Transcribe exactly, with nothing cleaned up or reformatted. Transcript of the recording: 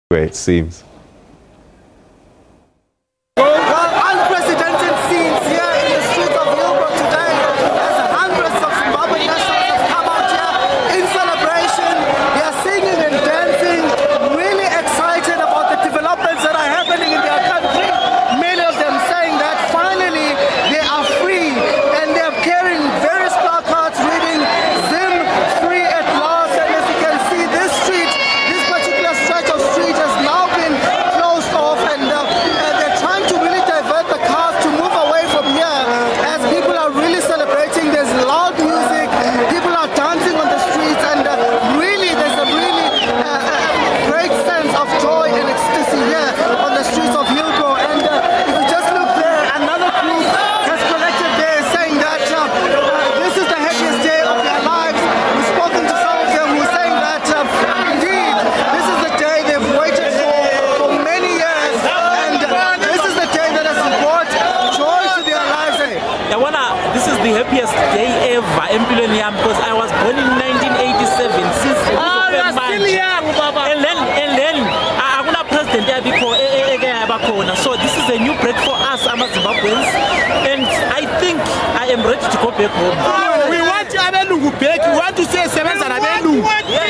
way it seems. Unprecedented scenes here in the streets of Hillbrow today as hundreds of Zimbabwe nationals have come out here in celebration. They are singing and dancing, really excited about the developments that are happening in their country. Many of them saying that finally they are free, and they are carrying various placards reading Zim free at last. And as you can see, this street, this particular stretch of street has now been closed off, and uh, they're trying to really divert the cars to move away from here as people are really celebrating. There's loud music, people are dancing on the streets, and uh, really there's a really uh, uh, great sense of joy and ecstasy here on the streets of Hillbrow. And uh, if you just look there, another group has collected there saying that uh, uh, this is the happiest day of their lives. We've spoken to some of them who are saying that uh, indeed this is the day they've waited for for many years, and uh, this is the day that has brought joy to their lives. I wanna, this is the happiest day ever in Piloniam because I was born in nineteen eighty-seven. Since Oh, you're still young, Baba. and then and then I am not president there before. So this is a new break for us, I'm Zimbabweans, and I think I am ready to go back home. We want Abelungu back. We want to say seven and Abelungu.